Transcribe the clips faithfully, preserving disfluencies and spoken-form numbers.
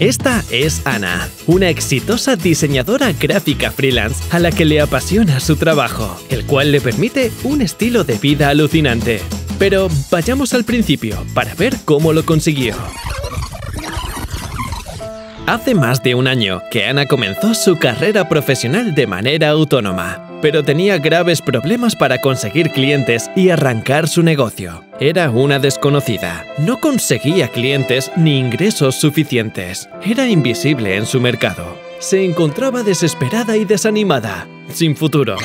Esta es Ana, una exitosa diseñadora gráfica freelance a la que le apasiona su trabajo, el cual le permite un estilo de vida alucinante. Pero vayamos al principio para ver cómo lo consiguió. Hace más de un año que Ana comenzó su carrera profesional de manera autónoma, pero tenía graves problemas para conseguir clientes y arrancar su negocio. Era una desconocida, no conseguía clientes ni ingresos suficientes, era invisible en su mercado. Se encontraba desesperada y desanimada, sin futuro.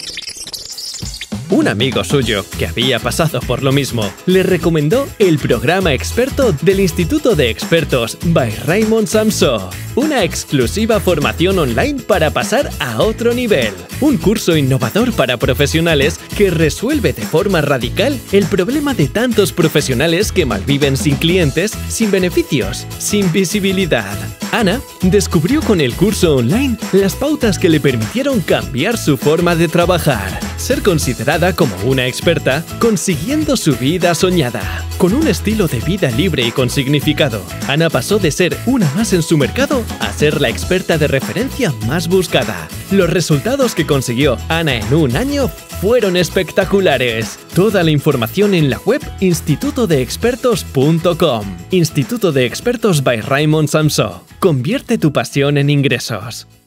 Un amigo suyo, que había pasado por lo mismo, le recomendó el programa experto del Instituto de Expertos by Raymond Samso, una exclusiva formación online para pasar a otro nivel. Un curso innovador para profesionales que resuelve de forma radical el problema de tantos profesionales que malviven sin clientes, sin beneficios, sin visibilidad. Ana descubrió con el curso online las pautas que le permitieron cambiar su forma de trabajar, ser considerada como una experta, consiguiendo su vida soñada. Con un estilo de vida libre y con significado, Ana pasó de ser una más en su mercado a ser la experta de referencia más buscada. Los resultados que consiguió Ana en un año fueron espectaculares. Toda la información en la web instituto de expertos punto com. Instituto de Expertos by Raymond Samso. Convierte tu pasión en ingresos.